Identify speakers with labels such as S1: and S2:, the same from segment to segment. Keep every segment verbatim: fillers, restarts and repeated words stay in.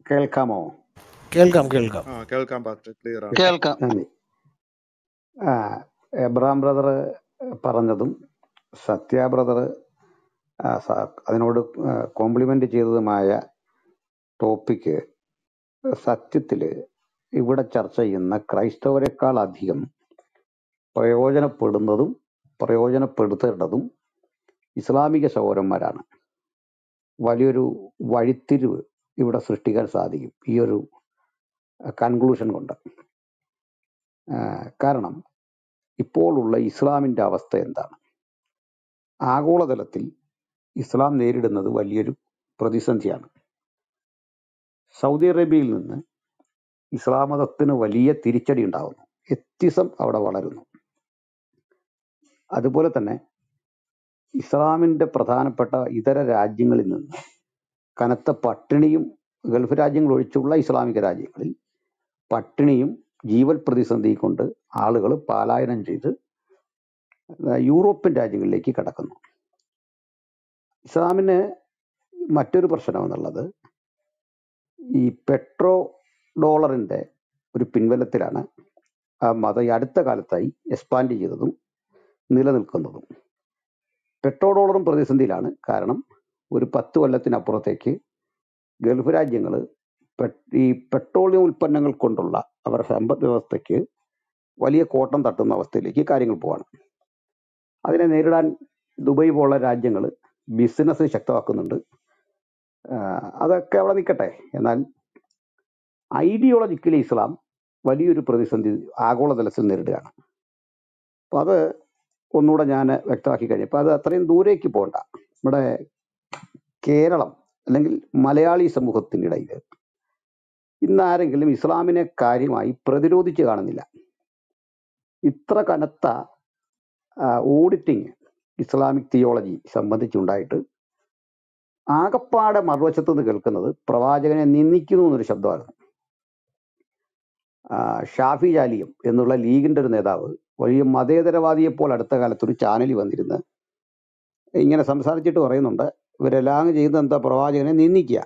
S1: കേൾക്കാമോ?
S2: കേൾക്കാം കേൾക്കാം
S3: ആ കേൾക്കാം പാസ്റ്റർ, ക്ലിയർ ആണ്.
S4: കേൾക്കാം.
S1: നന്ദി. ആ എബ്രഹാം ബ്രദർ പറഞ്ഞതും സത്യ ബ്രദർ അതിനോട് കോംപ്ലിമെന്റ് ചെയ്തതുമായ ടോപ്പിക്ക് സത്യത്തിൽ ഇവിടെ ചർച്ച ചെയ്യുന്ന ക്രൈസ്തവരെക്കാൾ അധികം പ്രയോജനപ്പെടുന്നതും പ്രയോജനപ്പെടുത്തേണ്ടതും ഇസ്ലാമിക സഹോദരന്മാരാണ്. വലിയൊരു വഴിത്തിരിവ് ഇവിടെ സൃഷ്ടിക്കാൻ സാധിക്കും ഈ ഒരു കൺക്ലൂഷൻ കൊണ്ട്. ആ, കാരണം ഇപ്പോഴുള്ള ഇസ്ലാമിൻ്റെ അവസ്ഥ എന്താണ്? ആഗോളതലത്തിൽ ഇസ്ലാം നേരിടുന്നത് വലിയൊരു പ്രതിസന്ധിയാണ്. സൗദി അറേബ്യയിൽ നിന്ന് ഇസ്ലാം മതത്തിന് വലിയ തിരിച്ചടി ഉണ്ടാകുന്നു. എത്തിസം അവിടെ വളരുന്നു. അതുപോലെ തന്നെ ഇസ്ലാമിൻ്റെ പ്രധാനപ്പെട്ട ഇതര രാജ്യങ്ങളിൽ നിന്ന് കനത്ത പട്ടിണിയും, ഗൾഫ് രാജ്യങ്ങൾ ഒഴിച്ചുള്ള ഇസ്ലാമിക രാജ്യങ്ങളിൽ പട്ടിണിയും ജീവൽ പ്രതിസന്ധി കൊണ്ട് ആളുകൾ പലായനം ചെയ്ത് യൂറോപ്യൻ രാജ്യങ്ങളിലേക്ക് കടക്കുന്നു. ഇസ്ലാമിന് മറ്റൊരു പ്രശ്നം എന്നുള്ളത് ഈ പെട്രോ ഡോളറിൻ്റെ ഒരു പിൻബലത്തിലാണ് ആ മതം ഈ അടുത്ത കാലത്തായി എക്സ്പാൻഡ് ചെയ്തതും നിലനിൽക്കുന്നതും. പെട്രോ ഡോളറും പ്രതിസന്ധിയിലാണ്. കാരണം ഒരു പത്ത് കൊല്ലത്തിനപ്പുറത്തേക്ക് ഗൾഫ് രാജ്യങ്ങൾ ഈ പെട്രോളിയം ഉൽപ്പന്നങ്ങൾ കൊണ്ടുള്ള അവരുടെ സമ്പദ് വ്യവസ്ഥയ്ക്ക് വലിയ കോട്ടം തട്ടുന്ന അവസ്ഥയിലേക്ക് കാര്യങ്ങൾ പോവാണ്. അതിനെ നേരിടാൻ ദുബായ് പോലുള്ള രാജ്യങ്ങൾ ബിസിനസ് ശക്തമാക്കുന്നുണ്ട്. അതൊക്കെ അവിടെ നിൽക്കട്ടെ. എന്നാൽ ഐഡിയോളജിക്കലി ഇസ്ലാം വലിയൊരു പ്രതിസന്ധി ആഗോളതലത്തിൽ നേരിടുകയാണ്. അപ്പം അത് ഒന്നുകൂടെ ഞാൻ വ്യക്തമാക്കി കഴിഞ്ഞപ്പോൾ അത് അത്രയും ദൂരേക്ക് പോകണ്ട. നമ്മുടെ കേരളം അല്ലെങ്കിൽ മലയാളി സമൂഹത്തിനിടയിൽ ഇന്ന് ആരെങ്കിലും ഇസ്ലാമിനെ കാര്യമായി പ്രതിരോധിച്ച് കാണുന്നില്ല. ഇത്ര കനത്ത ഓഡിറ്റിങ് ഇസ്ലാമിക് തിയോളജി സംബന്ധിച്ചുണ്ടായിട്ട് ആകപ്പാടെ മറുവശത്ത് നിന്ന് കേൾക്കുന്നത് പ്രവാചകനെ നിന്ദിക്കുന്നു എന്നൊരു ശബ്ദമായിരുന്നു. ഷാഫി ജാലിയം എന്നുള്ള ലീഗിൻ്റെ ഒരു നേതാവ് വലിയ മതേതരവാദിയെപ്പോൾ അടുത്ത കാലത്ത് ഒരു ചാനലിൽ വന്നിരുന്ന് ഇങ്ങനെ സംസാരിച്ചിട്ട് പറയുന്നുണ്ട്, ഇവരെല്ലാം ചെയ്യുന്നത് എന്താ, പ്രവാചകനെ നിന്ദിക്കുക.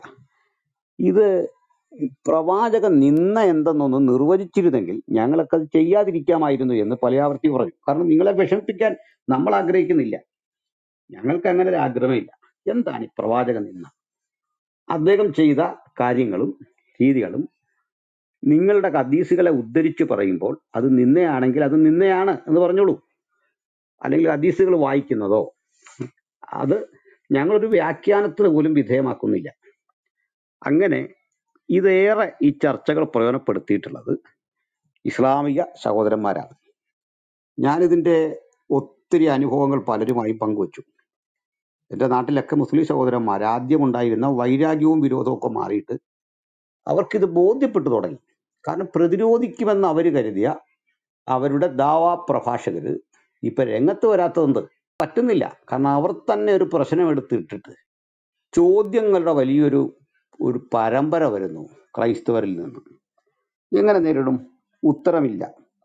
S1: ഇത് പ്രവാചക നിന്ന എന്തെന്നൊന്ന് നിർവചിച്ചിരുന്നെങ്കിൽ ഞങ്ങളൊക്കെ അത് ചെയ്യാതിരിക്കാമായിരുന്നു എന്ന് പലയാവർത്തി പറഞ്ഞു. കാരണം നിങ്ങളെ വിഷമിപ്പിക്കാൻ നമ്മൾ ആഗ്രഹിക്കുന്നില്ല, ഞങ്ങൾക്ക് അങ്ങനെ ഒരു ആഗ്രഹമില്ല. എന്താണ് ഈ പ്രവാചക നിന്ന? അദ്ദേഹം ചെയ്ത കാര്യങ്ങളും രീതികളും നിങ്ങളുടെ ഹദീസുകളെ ഉദ്ധരിച്ച് പറയുമ്പോൾ അത് നിന്നയാണെങ്കിൽ അത് നിന്നയാണ് എന്ന് പറഞ്ഞോളൂ. അല്ലെങ്കിൽ ഹദീസുകൾ വായിക്കുന്നതോ അത് ഞങ്ങളൊരു വ്യാഖ്യാനത്തിന് പോലും വിധേയമാക്കുന്നില്ല. അങ്ങനെ ഇതേറെ ഈ ചർച്ചകൾ പ്രയോജനപ്പെടുത്തിയിട്ടുള്ളത് ഇസ്ലാമിക സഹോദരന്മാരാണ്. ഞാനിതിൻ്റെ ഒത്തിരി അനുഭവങ്ങൾ പലരുമായി പങ്കുവച്ചു. എൻ്റെ നാട്ടിലൊക്കെ മുസ്ലിം സഹോദരന്മാർ ആദ്യം ഉണ്ടായിരുന്ന വൈരാഗ്യവും വിരോധവും ഒക്കെ മാറിയിട്ട് അവർക്കിത് ബോധ്യപ്പെട്ടു തുടങ്ങി. കാരണം പ്രതിരോധിക്കുമെന്ന് അവർ കരുതിയ അവരുടെ ദാവാ പ്രഭാഷകർ ഇപ്പൊ രംഗത്ത് വരാത്തതുണ്ട്, പറ്റുന്നില്ല. കാരണം അവർ തന്നെ ഒരു പ്രശ്നം എടുത്തിട്ടിട്ട് ചോദ്യങ്ങളുടെ വലിയൊരു ഒരു പരമ്പര വരുന്നു ക്രൈസ്തവരിൽ നിന്ന്. എങ്ങനെ നേരിടും? ഉത്തരമില്ല.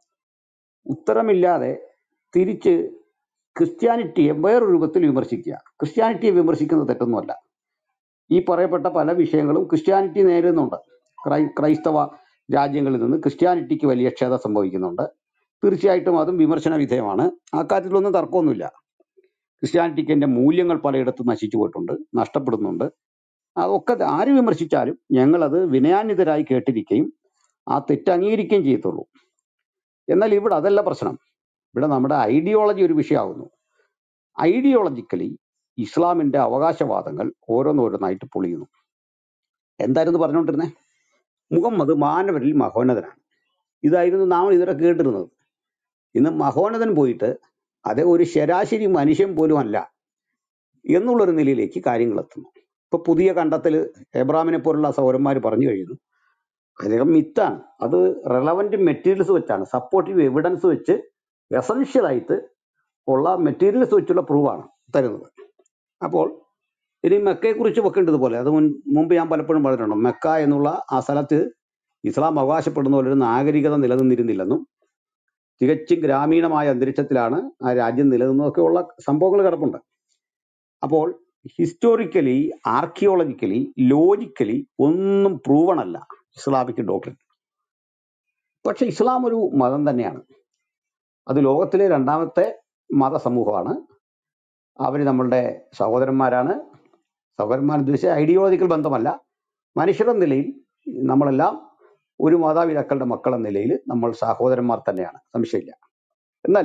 S1: ഉത്തരമില്ലാതെ തിരിച്ച് ക്രിസ്ത്യാനിറ്റിയെ വേറൊരു രൂപത്തിൽ വിമർശിക്കുക. ക്രിസ്ത്യാനിറ്റിയെ വിമർശിക്കുന്നത് തെറ്റൊന്നുമല്ല. ഈ പറയപ്പെട്ട പല വിഷയങ്ങളും ക്രിസ്ത്യാനിറ്റി നേരിടുന്നുണ്ട്. ക്രൈ ക്രൈസ്തവ രാജ്യങ്ങളിൽ നിന്ന് ക്രിസ്ത്യാനിറ്റിക്ക് വലിയ ക്ഷത സംഭവിക്കുന്നുണ്ട്. തീർച്ചയായിട്ടും അതും വിമർശന വിധേയമാണ്. ആ കാര്യത്തിലൊന്നും തർക്കമൊന്നുമില്ല. ക്രിസ്ത്യാനിറ്റിക്ക് എൻ്റെ മൂല്യങ്ങൾ പലയിടത്തും നശിച്ചു പോയിട്ടുണ്ട്, നഷ്ടപ്പെടുന്നുണ്ട്. അതൊക്കെ ആര് വിമർശിച്ചാലും ഞങ്ങളത് വിനയാന്വിതരായി കേട്ടിരിക്കുകയും ആ തെറ്റ് അംഗീകരിക്കുകയും ചെയ്യത്തുള്ളൂ. എന്നാൽ ഇവിടെ അതല്ല പ്രശ്നം. ഇവിടെ നമ്മുടെ ഐഡിയോളജി ഒരു വിഷയമാകുന്നു. ഐഡിയോളജിക്കലി ഇസ്ലാമിൻ്റെ അവകാശവാദങ്ങൾ ഓരോന്നോരോന്നായിട്ട് പൊളിയുന്നു. എന്തായിരുന്നു പറഞ്ഞുകൊണ്ടിരുന്നേ? മുഹമ്മദ് മാനവരിൽ മഹോന്നതനാണ്. ഇതായിരുന്നു നാം ഇതുവരെ കേട്ടിരുന്നത്. ഇന്ന് മഹോന്നതൻ പോയിട്ട് അതേ ഒരു ശരാശരി മനുഷ്യൻ പോലും അല്ല എന്നുള്ളൊരു നിലയിലേക്ക് കാര്യങ്ങൾ എത്തുന്നു. ഇപ്പൊ പുതിയ കണ്ടെത്തൽ എബ്രാമിനെ പോലുള്ള സൗരന്മാർ പറഞ്ഞു കഴിയുന്നു, അദ്ദേഹം മിത്താണ്. അത് റെലവൻറ്റ് മെറ്റീരിയൽസ് വെച്ചാണ്, സപ്പോർട്ടീവ് എവിഡൻസ് വെച്ച് എസൻഷ്യലായിട്ട് ഉള്ള മെറ്റീരിയൽസ് വെച്ചുള്ള പ്രൂവാണ് തരുന്നത്. അപ്പോൾ ഇനി മെക്കയെക്കുറിച്ച് വെക്കേണ്ടതുപോലെ അത് മുൻ മുമ്പ് ഞാൻ പലപ്പോഴും പറഞ്ഞിട്ടുണ്ട്. മെക്ക എന്നുള്ള ആ സ്ഥലത്ത് ഇസ്ലാം അവകാശപ്പെടുന്ന പോലെ ഒരു നാഗരികത നിലനിന്നിരുന്നില്ലെന്നും തികച്ചും ഗ്രാമീണമായ അന്തരീക്ഷത്തിലാണ് ആ രാജ്യം നിലനിന്നതൊക്കെ ഉള്ള സംഭവങ്ങൾ കിടപ്പുണ്ട്. അപ്പോൾ ഹിസ്റ്റോറിക്കലി, ആർക്കിയോളജിക്കലി, ലോജിക്കലി ഒന്നും പ്രൂവൺ അല്ല ഇസ്ലാമിക് ഡോക്ട്രിൻ. പക്ഷെ ഇസ്ലാം ഒരു മതം തന്നെയാണ്. അത് ലോകത്തിലെ രണ്ടാമത്തെ മതസമൂഹമാണ്. അവർ നമ്മളുടെ സഹോദരന്മാരാണ്. സഹോദരന്മാർ ഉദ്ദേശിച്ച ഐഡിയോളജിക്കൽ ബന്ധമല്ല, മനുഷ്യരുടെ നിലയിൽ നമ്മളെല്ലാം ഒരു മാതാപിതാക്കളുടെ മക്കൾ എന്ന നിലയിൽ നമ്മൾ സഹോദരന്മാർ തന്നെയാണ്, സംശയമില്ല. എന്നാൽ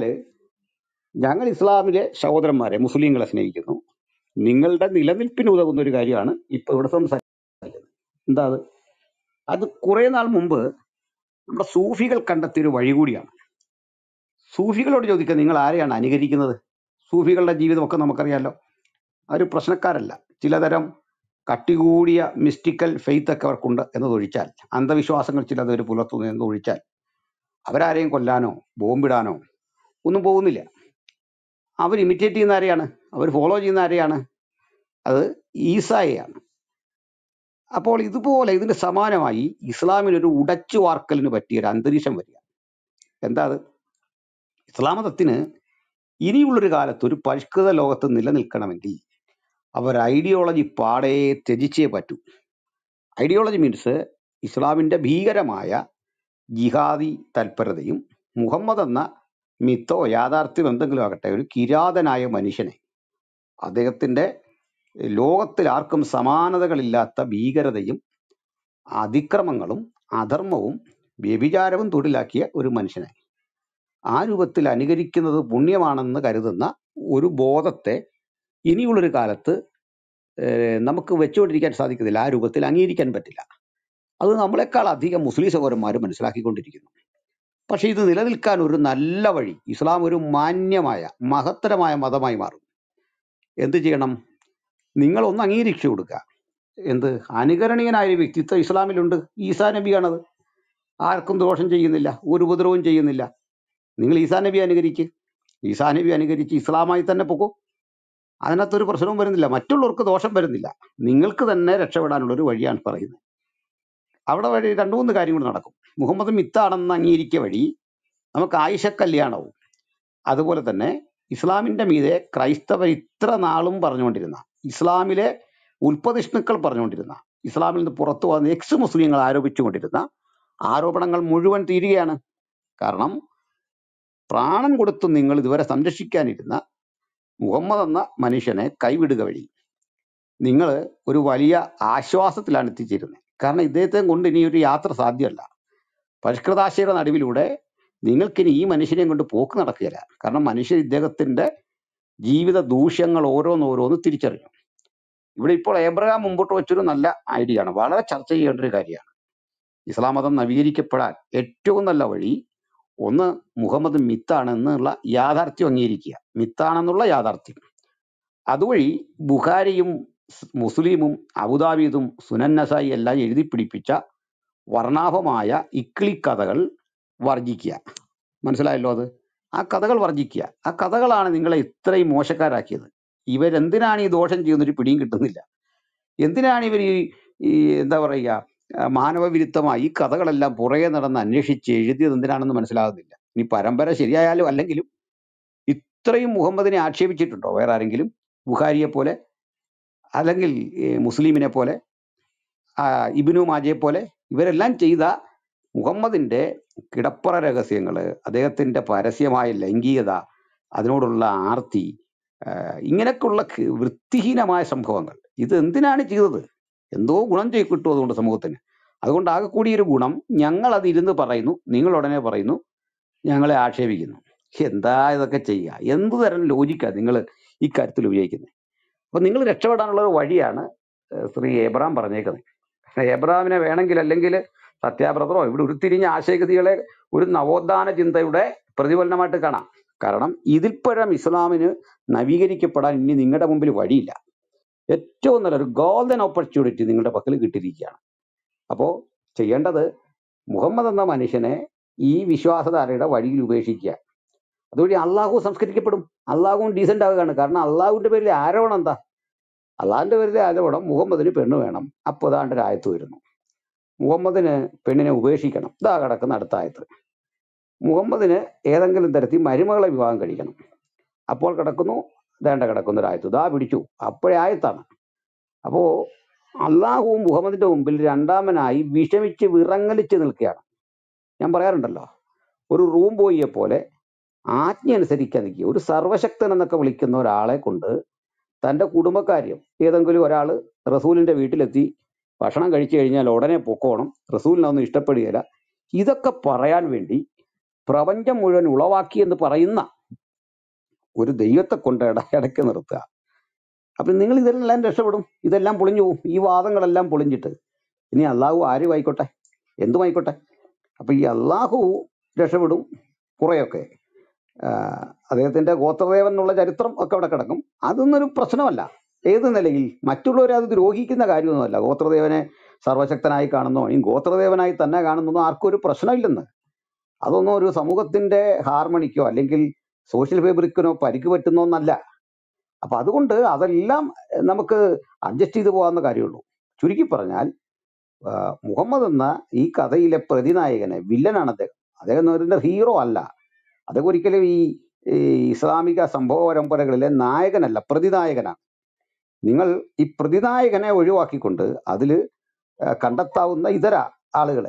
S1: ഞങ്ങൾ ഇസ്ലാമിലെ സഹോദരന്മാരെ, മുസ്ലിങ്ങളെ സ്നേഹിക്കുന്നു. നിങ്ങളുടെ നിലനിൽപ്പിന് ഉതകുന്ന ഒരു കാര്യമാണ് ഇപ്പൊ ഇവിടെ സംസാരിക്കുന്നത്. എന്താ അത്? അത് കുറെ നാൾ മുമ്പ് നമ്മുടെ സൂഫികൾ കണ്ടെത്തിയ ഒരു വഴി കൂടിയാണ്. സൂഫികളോട് ചോദിക്കുക, നിങ്ങൾ ആരെയാണ് അനുകരിക്കുന്നത്? സൂഫികളുടെ ജീവിതമൊക്കെ നമുക്കറിയാലോ. അവർ പ്രശ്നക്കാരല്ല. ചിലതരം കട്ടികൂടിയ മിസ്റ്റിക്കൽ ഫെയ്ത്ത് ഒക്കെ അവർക്കുണ്ട് എന്നതൊഴിച്ചാൽ, അന്ധവിശ്വാസങ്ങൾ ചിലത് അവർ പുലർത്തുന്നു എന്നതൊഴിച്ചാൽ അവരാരെയും കൊല്ലാനോ ബോംബിടാനോ ഒന്നും പോകുന്നില്ല. അവർ ഇമിറ്റേറ്റ് ചെയ്യുന്ന ആരെയാണ്? അവർ ഫോളോ ചെയ്യുന്ന ആരെയാണ്? അത് ഈസായെയാണ്. അപ്പോൾ ഇതുപോലെ ഇതിന് സമാനമായി ഇസ്ലാമിനൊരു ഉടച്ചു വാർക്കലിന് പറ്റിയ ഒരു അന്തരീക്ഷം വരിക. എന്താ അത്? ഇസ്ലാം മതത്തിന് ഇനിയുള്ളൊരു കാലത്ത് ഒരു പരിഷ്കൃത ലോകത്ത് നിലനിൽക്കണമെങ്കിൽ അവർ ഐഡിയോളജി പാടെ ത്യജിച്ചേ പറ്റൂ. ഐഡിയോളജി മീൻസ് ഇസ്ലാമിൻ്റെ ഭീകരമായ ജിഹാദി തൽപരതയും മുഹമ്മദ് എന്ന മിത്തോ യാഥാർത്ഥ്യം എന്തെങ്കിലും ആകട്ടെ ഒരു കിരാതനായ മനുഷ്യനെ, അദ്ദേഹത്തിൻ്റെ ലോകത്തിൽ ആർക്കും സമാനതകളില്ലാത്ത ഭീകരതയും അതിക്രമങ്ങളും അധർമ്മവും വ്യഭിചാരവും തൊഴിലാക്കിയ ഒരു മനുഷ്യനെ ആ രൂപത്തിൽ അനുകരിക്കുന്നത് പുണ്യമാണെന്ന് കരുതുന്ന ഒരു ബോധത്തെ ഇനിയുള്ളൊരു കാലത്ത് ഏഹ്, നമുക്ക് വെച്ചുകൊണ്ടിരിക്കാൻ സാധിക്കത്തില്ല. ആ രൂപത്തിൽ അംഗീകരിക്കാൻ പറ്റില്ല. അത് നമ്മളെക്കാൾ അധികം മുസ്ലിം സഹോദരന്മാർ മനസ്സിലാക്കിക്കൊണ്ടിരിക്കുന്നു. പക്ഷെ ഇത് നിലനിൽക്കാൻ ഒരു നല്ല വഴി, ഇസ്ലാം ഒരു മാന്യമായ മഹത്തരമായ മതമായി മാറും. എന്ത് ചെയ്യണം? നിങ്ങൾ ഒന്ന് അംഗീകരിച്ചു കൊടുക്കുക. എന്ത്? അനുകരണീയനായ ഒരു വ്യക്തിത്വം ഇസ്ലാമിലുണ്ട്. ഈസാ നബിയാണത്. ആർക്കും ദോഷം ചെയ്യുന്നില്ല, ഒരു ഉപദ്രവവും ചെയ്യുന്നില്ല. നിങ്ങൾ ഈസാ നബി അനുകരിക്ക്. ഈസാ നബി അനുകരിച്ച് ഇസ്ലാമായി തന്നെ പൊക്കോ. അതിനകത്തൊരു പ്രശ്നവും വരുന്നില്ല, മറ്റുള്ളവർക്ക് ദോഷം വരുന്നില്ല. നിങ്ങൾക്ക് തന്നെ രക്ഷപ്പെടാനുള്ള ഒരു വഴിയാണ് പറയുന്നത്. അവിടെ വഴി രണ്ടു മൂന്ന് കാര്യം കൂടി നടക്കും. മുഹമ്മദ് മിത്താണെന്ന് അംഗീകരിക്കുക വഴി നമുക്ക് ആയിഷ കല്യാണവും, അതുപോലെ തന്നെ ഇസ്ലാമിൻ്റെ മീതെ ക്രൈസ്തവർ ഇത്ര നാളും പറഞ്ഞുകൊണ്ടിരുന്ന, ഇസ്ലാമിലെ ഉൽപ്പതിഷ്ണുക്കൾ പറഞ്ഞുകൊണ്ടിരുന്ന, ഇസ്ലാമിൽ നിന്ന് പുറത്തു വന്ന എക്സ് മുസ്ലിങ്ങൾ ആരോപിച്ചുകൊണ്ടിരുന്ന ആരോപണങ്ങൾ മുഴുവൻ തീരുകയാണ്. കാരണം പ്രാണൻ കൊടുത്ത് നിങ്ങൾ ഇതുവരെ സംരക്ഷിക്കാനിരുന്ന മുഹമ്മദ് എന്ന മനുഷ്യനെ കൈവിടുക വഴി നിങ്ങൾ ഒരു വലിയ ആശ്വാസത്തിലാണ് എത്തിച്ചേരുന്നത്. കാരണം ഇദ്ദേഹത്തെ കൊണ്ട് ഇനി ഒരു യാത്ര സാധ്യമല്ല. പരിഷ്കൃതാശയുടെ നടുവിലൂടെ നിങ്ങൾക്കിനി ഈ മനുഷ്യനെയും കൊണ്ട് പോക്ക് നടക്കുകയില്ല. കാരണം മനുഷ്യർ ഇദ്ദേഹത്തിൻ്റെ ജീവിത ദൂഷ്യങ്ങൾ ഓരോന്നോരോന്ന് തിരിച്ചറിഞ്ഞു. ഇവിടെ ഇപ്പോൾ ഏബ്രഹാം മുമ്പോട്ട് വെച്ചൊരു നല്ല ഐഡിയ ആണ്, വളരെ ചർച്ച ചെയ്യേണ്ട ഒരു കാര്യമാണ്. ഇസ്ലാം മതം നവീകരിക്കപ്പെടാൻ ഏറ്റവും നല്ല വഴി ഒന്ന് മുഹമ്മദ് മിത്താണെന്നുള്ള യാഥാർത്ഥ്യം അംഗീകരിക്കുക. മിത്താണെന്നുള്ള യാഥാർത്ഥ്യം. അതുവഴി ബുഖാരിയും സ് മുസ്ലിമും അബുദാബീദും സുനൻ നസായി എല്ലാം എഴുതി പിടിപ്പിച്ച വർണ്ണാഭമായ ഇക്കിളി കഥകൾ വർജിക്കുക. മനസ്സിലായല്ലോ? അത് ആ കഥകൾ വർജിക്കുക. ആ കഥകളാണ് നിങ്ങളെ ഇത്രയും മോശക്കാരാക്കിയത്. ഇവരെന്തിനാണ് ഈ ദോഷം ചെയ്യുന്നൊരു പിടിയും കിട്ടുന്നില്ല. എന്തിനാണ് ഇവർ ഈ ഈ എന്താ പറയുക ആ, മാനവവിരുദ്ധമായി ഈ കഥകളെല്ലാം പുറകെ നടന്ന് അന്വേഷിച്ച് എഴുതിയത് എന്തിനാണെന്ന് മനസ്സിലാകുന്നില്ല. ഇനി പരമ്പര ശരിയായാലും അല്ലെങ്കിലും ഇത്രയും മുഹമ്മദിനെ ആക്ഷേപിച്ചിട്ടുണ്ടോ വേറെ ആരെങ്കിലും? ബുഖാരിയെ പോലെ, അല്ലെങ്കിൽ ഈ മുസ്ലിമിനെ പോലെ, ആ, ഇബ്നു മാജയെ പോലെ ഇവരെല്ലാം ചെയ്ത മുഹമ്മദിൻ്റെ കിടപ്പറ രഹസ്യങ്ങൾ, അദ്ദേഹത്തിൻ്റെ പരസ്യമായ ലൈംഗികത, അതിനോടുള്ള ആർത്തി, ആ, ഇങ്ങനെയൊക്കെയുള്ള ക- വൃത്തിഹീനമായ സംഭവങ്ങൾ, ഇത് എന്തിനാണ് ചെയ്തത്? എന്തോ ഗുണം ചെയ്ത് കിട്ടും അതുകൊണ്ട് സമൂഹത്തിന്. അതുകൊണ്ട് ആകെ കൂടിയൊരു ഗുണം, ഞങ്ങൾ അത് ഇരുന്ന് പറയുന്നു, നിങ്ങൾ ഉടനെ പറയുന്നു, ഞങ്ങളെ ആക്ഷേപിക്കുന്നു. എന്താ ഇതൊക്കെ ചെയ്യുക? എന്ത് തരം ലോജിക്കാണ് നിങ്ങൾ ഈ കാര്യത്തിൽ ഉപയോഗിക്കുന്നത്? അപ്പൊ നിങ്ങൾ രക്ഷപ്പെടാനുള്ള ഒരു വഴിയാണ് ഏഹ്, ശ്രീ ഏബ്രഹാം പറഞ്ഞേക്കുന്നത്. കാരണം ഏബ്രഹാമിനെ വേണമെങ്കിൽ, അല്ലെങ്കിൽ സത്യാബ്രതറോ ഇവിടെ ഉരുത്തിരിഞ്ഞ ആശയഗതികളെ ഒരു നവോത്ഥാന ചിന്തയുടെ പ്രതിഫലനമായിട്ട് കാണാം. കാരണം ഇതിൽപ്പരം ഇസ്ലാമിന് നവീകരിക്കപ്പെടാൻ ഇനി നിങ്ങളുടെ മുമ്പിൽ വഴിയില്ല. ഏറ്റവും നല്ലൊരു ഗോൾഡൻ ഓപ്പർച്യൂണിറ്റി നിങ്ങളുടെ പക്കൽ കിട്ടിയിരിക്കുകയാണ്. അപ്പോൾ ചെയ്യേണ്ടത് മുഹമ്മദ് എന്ന മനുഷ്യനെ ഈ വിശ്വാസധാരയുടെ വഴിയിൽ ഉപേക്ഷിക്കുക. അതുവഴി അള്ളാഹു സംസ്കരിക്കപ്പെടും, അള്ളാഹുവും ഡീസൻ്റ് ആവുകയാണ്. കാരണം അള്ളാഹുവിൻ്റെ പേരിൽ ആരോപണം എന്താ? അള്ളാഹിൻ്റെ പേരിൽ ആരോപണം മുഹമ്മദിന് പെണ്ണ് വേണം. അപ്പോൾ അതാണ്ട് ഒരു ആയത്ത് വരുന്നു, മുഹമ്മദിന് പെണ്ണിനെ ഉപേക്ഷിക്കണം. ഇതാ കിടക്കുന്ന അടുത്ത ആയത്ത്, മുഹമ്മദിന് ഏതെങ്കിലും തരത്തിൽ മരുമകളെ വിവാഹം കഴിക്കണം. അപ്പോൾ കിടക്കുന്നു ദേണ്ട കിടക്കുന്ന ഒരു ആയത്ത്, ഇതാ പിടിച്ചു, അപ്പോഴേ ആയത്താണ്. അപ്പോ അള്ളാഹുവും മുഹമ്മദിന്റെ മുമ്പിൽ രണ്ടാമനായി വിഷമിച്ച് വിറങ്ങലിച്ച് നിൽക്കുകയാണ്. ഞാൻ പറയാറുണ്ടല്ലോ, ഒരു റൂം ബോയിയെ പോലെ ആജ്ഞ അനുസരിക്കാൻ നിൽക്കുക. ഒരു സർവശക്തൻ എന്നൊക്കെ വിളിക്കുന്ന ഒരാളെ കൊണ്ട് തന്റെ കുടുംബക്കാര്യം, ഏതെങ്കിലും ഒരാൾ റസൂലിന്റെ വീട്ടിലെത്തി ഭക്ഷണം കഴിച്ചു കഴിഞ്ഞാൽ ഉടനെ പൊക്കോണം, റസൂലിനൊന്നും ഇഷ്ടപ്പെടുകയില്ല, ഇതൊക്കെ പറയാൻ വേണ്ടി പ്രപഞ്ചം മുഴുവൻ ഉളവാക്കി എന്ന് പറയുന്ന ഒരു ദൈവത്തെ കൊണ്ട് ഇട ഇടയ്ക്ക് നിർത്തുക. അപ്പൊ നിങ്ങൾ ഇതെല്ലാം രക്ഷപ്പെടും, ഇതെല്ലാം പൊളിഞ്ഞു പോകും. ഈ വാദങ്ങളെല്ലാം പൊളിഞ്ഞിട്ട് ഇനി അള്ളാഹു ആരും ആയിക്കോട്ടെ, എന്തുമായിക്കോട്ടെ, അപ്പൊ ഈ അള്ളാഹു രക്ഷപ്പെടും കുറെയൊക്കെ. ആഹ് അദ്ദേഹത്തിന്റെ ഗോത്രദേവൻ എന്നുള്ള ചരിത്രം ഒക്കെ അവിടെ കിടക്കും. അതൊന്നും ഒരു പ്രശ്നമല്ല. ഏത് നിലയിൽ മറ്റുള്ളവരെ അത് ദ്രോഹിക്കുന്ന കാര്യമൊന്നുമല്ല. ഗോത്രദേവനെ സർവശക്തനായി കാണുന്നോ ഈ ഗോത്രദേവനായി തന്നെ കാണുന്നോ ആർക്കും ഒരു പ്രശ്നമില്ലെന്ന്. അതൊന്നും ഒരു സമൂഹത്തിന്റെ ഹാർമണിക്കോ അല്ലെങ്കിൽ സോഷ്യൽ ഫാബ്രിക്കിനോ പരിക്ക് പറ്റുന്നോന്നല്ല. അപ്പൊ അതുകൊണ്ട് അതെല്ലാം നമുക്ക് അഡ്ജസ്റ്റ് ചെയ്ത് പോകാവുന്ന കാര്യമുള്ളൂ. ചുരുക്കി പറഞ്ഞാൽ ആഹ് മുഹമ്മദ് എന്ന ഈ കഥയിലെ പ്രതിനായകനെ, വില്ലനാണ് അദ്ദേഹം. അദ്ദേഹം എന്ന് പറയുന്നത് ഹീറോ അല്ല. അദ്ദേഹം ഒരിക്കലും ഈ ഈ ഇസ്ലാമിക സംഭവ പരമ്പരകളിലെ നായകനല്ല, പ്രതിനായകനാണ്. നിങ്ങൾ ഈ പ്രതിനായകനെ ഒഴിവാക്കിക്കൊണ്ട് അതിൽ കണ്ടെത്താവുന്ന ഇതര ആളുകളെ,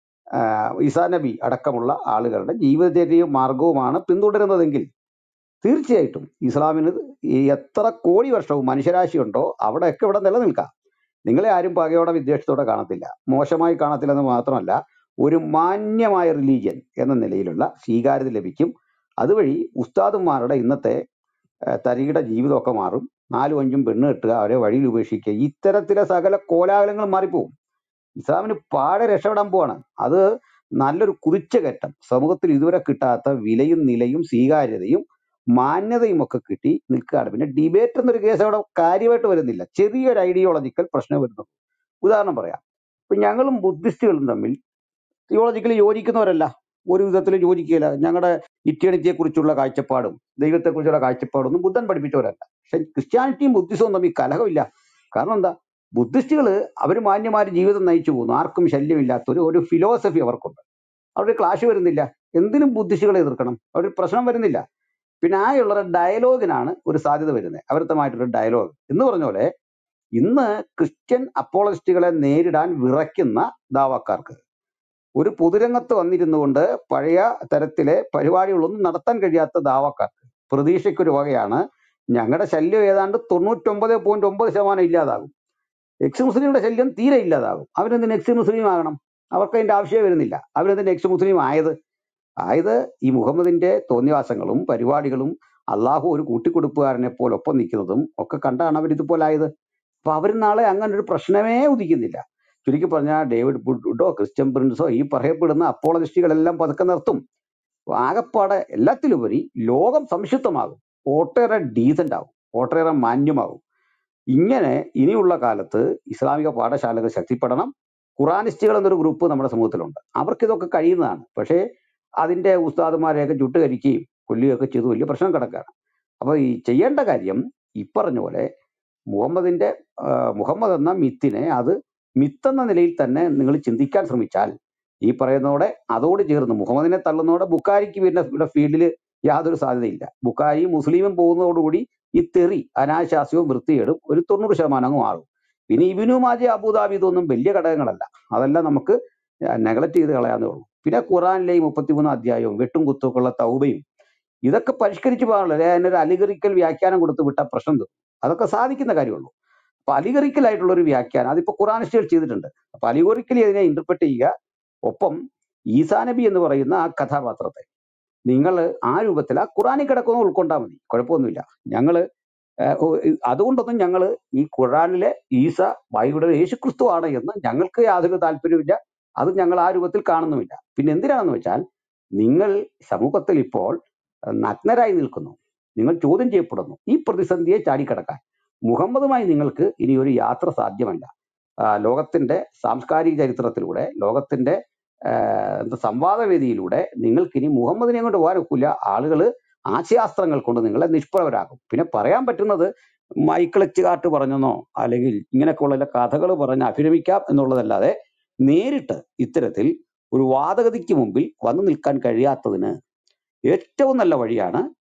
S1: ആഹ് ഈസാ നബി അടക്കമുള്ള ആളുകളുടെ ജീവിതചര്യയും മാർഗവുമാണ് പിന്തുടരുന്നതെങ്കിൽ തീർച്ചയായിട്ടും ഇസ്ലാമിന് ഈ എത്ര കോടി വർഷവും മനുഷ്യരാശിയുണ്ടോ അവിടെയൊക്കെ ഇവിടെ നിലനിൽക്കാം. നിങ്ങളെ ആരും പകയോടെ വിദ്വേഷത്തോടെ കാണത്തില്ല, മോശമായി കാണത്തില്ലെന്ന് മാത്രമല്ല, ഒരു മാന്യമായ റിലീജിയൻ എന്ന നിലയിലുള്ള സ്വീകാര്യത ലഭിക്കും. അതുവഴി ഉസ്താദുമാരുടെ ഇന്നത്തെ ഏഹ്, തരികിട ജീവിതമൊക്കെ മാറും. നാലും അഞ്ചും പെണ്ണ് കെട്ടുക, അവരെ വഴിയിൽ ഉപേക്ഷിക്കുക, ഇത്തരത്തിലെ സകല കോലാഹലങ്ങളും മാറിപ്പോവും. ഇസ്ലാമിന് പാടെ രക്ഷപ്പെടാൻ പോവാണ്. അത് നല്ലൊരു കുതിച്ചുകയറ്റം, സമൂഹത്തിൽ ഇതുവരെ കിട്ടാത്ത വിലയും നിലയും സ്വീകാര്യതയും മാന്യതയും ഒക്കെ കിട്ടി നിൽക്കുകയാണ്. പിന്നെ ഡിബേറ്റ് എന്നൊരു കേസ് അവിടെ കാര്യമായിട്ട് വരുന്നില്ല, ചെറിയൊരു ഐഡിയോളജിക്കൽ പ്രശ്നം വരുന്നു. ഉദാഹരണം പറയാം, ഇപ്പൊ ഞങ്ങളും ബുദ്ധിസ്റ്റുകളും തമ്മിൽ തിയോളജിക്കലി യോജിക്കുന്നവരല്ല, ഒരു വിധത്തിലും യോജിക്കുകയില്ല. ഞങ്ങളുടെ ഇറ്റേണിറ്റിയെ കുറിച്ചുള്ള കാഴ്ചപ്പാടും ദൈവത്തെക്കുറിച്ചുള്ള കാഴ്ചപ്പാടൊന്നും ബുദ്ധൻ പഠിപ്പിച്ചവരല്ല. പക്ഷെ ക്രിസ്ത്യാനിറ്റിയും ബുദ്ധിസവും തമ്മിൽ കലഹമില്ല. കാരണം എന്താ? ബുദ്ധിസ്റ്റുകൾ അവർ മാന്യമാര് ജീവിതം നയിച്ചു പോകുന്നു, ആർക്കും ശല്യമില്ലാത്ത ഒരു ഒരു ഫിലോസഫി അവർക്കുണ്ട്. അവരുടെ ക്ലാഷ് വരുന്നില്ല. എന്തിനും ബുദ്ധിസ്റ്റുകളെ എതിർക്കണം, അവരുടെ പ്രശ്നം വരുന്നില്ല. പിന്നെ ആയുള്ള ഡയലോഗിനാണ് ഒരു സാധ്യത വരുന്നത്, അവരുത്തമായിട്ടൊരു ഡയലോഗ് എന്ന് പറഞ്ഞ പോലെ. ഇന്ന് ക്രിസ്ത്യൻ അപ്പോളജിസ്റ്റുകളെ നേരിടാൻ വിറയ്ക്കുന്ന ദാവാക്കാർക്ക് ഒരു പൊതുരംഗത്ത് വന്നിരുന്നു കൊണ്ട് പഴയ തരത്തിലെ പരിപാടികളൊന്നും നടത്താൻ കഴിയാത്ത ദാവാക്കാർക്ക് പ്രതീക്ഷയ്ക്കൊരു വകയാണ്. ഞങ്ങളുടെ ശല്യം ഏതാണ്ട് തൊണ്ണൂറ്റൊമ്പത് പോയിന്റ് ഒമ്പത് ശതമാനം ഇല്ലാതാകും. എക്സ് മുസ്ലിങ്ങളുടെ ശല്യം തീരെ ഇല്ലാതാകും. അവരെന്തിന് എക്സ് മുസ്ലിം ആകണം? അവർക്ക് അതിന്റെ ആവശ്യമേ വരുന്നില്ല. അവരെന്തിന് എക്സ് മുസ്ലിം ആയത്? ആയത് ഈ മുഹമ്മദിന്റെ തോന്നിവാസങ്ങളും പരിപാടികളും അള്ളാഹു ഒരു കൂട്ടിക്കൊടുപ്പുകാരനെ പോലെ ഒപ്പം നിൽക്കുന്നതും ഒക്കെ കണ്ടാണ് അവർ ഇതുപോലെ ആയത്. അപ്പൊ അവർ നാളെ അങ്ങനെ ഒരു പ്രശ്നമേ ഉദിക്കുന്നില്ല. ചുരുക്കി പറഞ്ഞാൽ ഡേവിഡ് വുഡോ ക്രിസ്ത്യൻ പ്രിൻസോ ഈ പറയപ്പെടുന്ന അപ്പോളജിസ്റ്റുകളെല്ലാം പതുക്കെ നിർത്തും. ആകപ്പാടെ എല്ലാത്തിലുപരി ലോകം സംശുദ്ധമാകും, ഒട്ടേറെ ഡീസന്റ് ആകും, ഒട്ടേറെ മാന്യമാകും. ഇങ്ങനെ ഇനിയുള്ള കാലത്ത് ഇസ്ലാമിക പാഠശാലകൾ ശക്തിപ്പെടണം. ഖുറാനിസ്റ്റുകൾ എന്നൊരു ഗ്രൂപ്പ് നമ്മുടെ സമൂഹത്തിലുണ്ട്, അവർക്ക് ഇതൊക്കെ കഴിയുന്നതാണ്. പക്ഷേ അതിന്റെ ഉസ്താദുമാരെയൊക്കെ ചുട്ടുകരിക്കുകയും കൊല്ലുകയൊക്കെ ചെയ്ത് വലിയ പ്രശ്നം കിടക്കുകയാണ്. അപ്പൊ ഈ ചെയ്യേണ്ട കാര്യം ഈ പറഞ്ഞ പോലെ മുഹമ്മദിന്റെ ആഹ് മുഹമ്മദ് എന്ന മിത്തിനെ അത് മിത്തെന്ന നിലയിൽ തന്നെ നിങ്ങൾ ചിന്തിക്കാൻ ശ്രമിച്ചാൽ ഈ പറയുന്നതോടെ അതോട് ചേർന്ന് മുഹമ്മദിനെ തള്ളുന്നതോടെ ബുക്കാരിക്ക് പിന്നെ ഇവിടെ ഫീൽഡിൽ യാതൊരു സാധ്യതയില്ല. ബുക്കാരി മുസ്ലിമും പോകുന്നതോടുകൂടി ഈ തെറി അനാശാസ്യവും വൃത്തികേടും ഒരു തൊണ്ണൂറ് ശതമാനം അങ്ങ് മാറും. പിന്നെ ഇബിനു മാജി അബുദാബി ഇതൊന്നും വലിയ ഘടകങ്ങളല്ല, അതെല്ലാം നമുക്ക് നെഗ്ലക്ട് ചെയ്ത് കളയാന്നേ ഉള്ളൂ. പിന്നെ ഖുറാനിലെ ഈ മുപ്പത്തിമൂന്ന് അധ്യായവും വെട്ടും കുത്തുമൊക്കെയുള്ള തൗബയും ഇതൊക്കെ പരിഷ്കരിച്ച് പോകാനുള്ള അതിനൊരു അലിഗറിക്കൽ വ്യാഖ്യാനം കൊടുത്ത് വിട്ട പ്രശ്നം തീർന്നു. അതൊക്കെ സാധിക്കുന്ന കാര്യമുള്ളൂ. അപ്പൊ അലിഗറിക്കൽ ആയിട്ടുള്ള ഒരു വ്യാഖ്യാനം അതിപ്പോ ഖുറാനിസ്റ്റുകൾ ചെയ്തിട്ടുണ്ട്. അപ്പൊ അലിഗറിക്കലി അതിനെ ഇന്റർപ്രറ്റ് ചെയ്യുക. ഒപ്പം ഈസാ നബി എന്ന് പറയുന്ന ആ കഥാപാത്രത്തെ നിങ്ങൾ ആ രൂപത്തിൽ ആ ഖുറാനിൽ കിടക്കുന്ന ഉൾക്കൊണ്ടാൽ മതി, കുഴപ്പമൊന്നുമില്ല. ഞങ്ങള് ഏഹ്, ഓ, ഇ- അതുകൊണ്ടൊന്നും ഞങ്ങൾ ഈ ഖുറാനിലെ ഈസ ബൈബിളിലെ യേശുക്രിസ്തു ആണ് എന്ന് ഞങ്ങൾക്ക് യാതൊരു താല്പര്യമില്ല. അത് ഞങ്ങൾ ആ രൂപത്തിൽ കാണുന്നുമില്ല. പിന്നെ എന്തിനാണെന്ന് വെച്ചാൽ നിങ്ങൾ സമൂഹത്തിൽ ഇപ്പോൾ ഏഹ്, നഗ്നരായി നിൽക്കുന്നു, നിങ്ങൾ ചോദ്യം ചെയ്യപ്പെടുന്നു. ഈ പ്രതിസന്ധിയെ ചാടിക്കടക്കാൻ മുഹമ്മദുമായി നിങ്ങൾക്ക് ഇനി ഒരു യാത്ര സാധ്യമല്ല. ആ, ലോകത്തിന്റെ സാംസ്കാരിക ചരിത്രത്തിലൂടെ, ലോകത്തിന്റെ ആഹ്, എന്താ സംവാദവേദിയിലൂടെ നിങ്ങൾക്ക് ഇനി മുഹമ്മദിനെ കൊണ്ട് പോകാൻ ഒക്കില്ല. ആളുകൾ ആശയാസ്ത്രങ്ങൾ കൊണ്ട് നിങ്ങളെ നിഷ്പ്രഭരാകും. പിന്നെ പറയാൻ പറ്റുന്നത് മൈക്കിളച്ച് കാട്ട് പറഞ്ഞെന്നോ അല്ലെങ്കിൽ ഇങ്ങനെയൊക്കെയുള്ള കഥകൾ പറഞ്ഞ് അഭിരമിക്കാം എന്നുള്ളതല്ലാതെ നേരിട്ട് ഇത്തരത്തിൽ ഒരു വാദഗതിക്ക് മുമ്പിൽ വന്നു നിൽക്കാൻ കഴിയാത്തതിന് ഏറ്റവും നല്ല വഴിയാണ്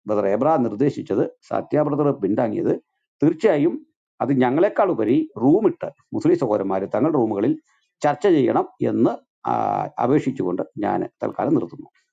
S1: ബ്രദർ എബ്രഹാം നിർദ്ദേശിച്ചത്, സത്യ ബ്രദർ പിന്താങ്ങിയത്, തീർച്ചയായും അത് ഞങ്ങളെക്കാൾ ഉപരി റൂമിട്ട് മുസ്ലിം സഹോദരന്മാർ തങ്ങളുടെ റൂമുകളിൽ ചർച്ച ചെയ്യണം എന്ന് ആ, അപേക്ഷിച്ചുകൊണ്ട് ഞാൻ തൽക്കാലം നിർത്തുന്നു.